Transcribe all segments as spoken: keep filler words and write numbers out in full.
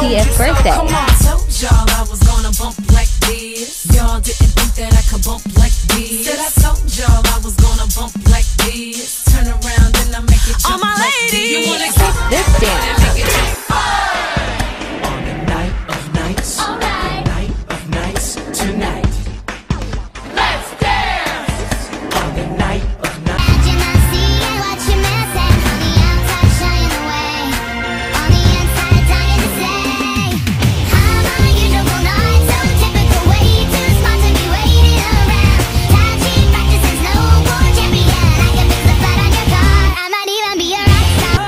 thirtieth birthday. Come on, told y'all I was gonna bump like this. Y'all didn't think that I could bump like this. Said I told y'all I was gonna bump like this. Turn around and I make it jump. All my like ladies, you wanna keep this dance. Make it jump. On the night of nights, all right. The night of nights tonight. Let's dance. On the night of nights. Imagine I see you, watch you mess and on the outside shine away. On the inside dying to say, how unusual night, so typical way too smart to be waiting around. Tai Chi practices no war champion. I can fix the flat on your car. I might even be a rock star.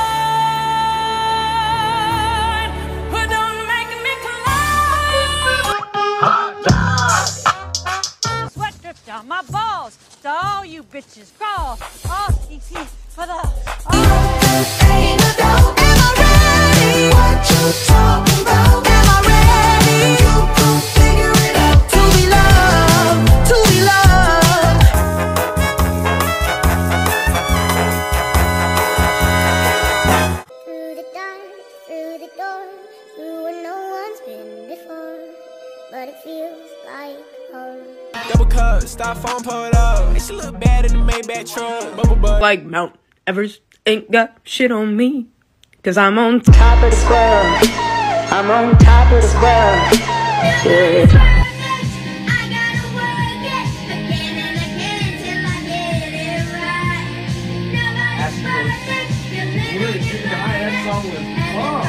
But don't make me collide. Sweat drips down my balls. So all you bitches crawl. Oh, easy for the. Oh. Ain't no doubt. Am I ready? What you talking about? Am I ready? You gon' figure it out. To be loved, to be loved. Through the dark, through the door, through where no one's been before, but it feels like home. Double cup, styrofoam pulled up. Makes you look bad in the Maybach truck. Bubble butt. Like Mount Everest ain't got shit on me, cause I'm on top of the world. I'm on top of the world. Yeah. I gotta work it again and again till I get it right. Nobody's perfect. You really treated the high end song with fun.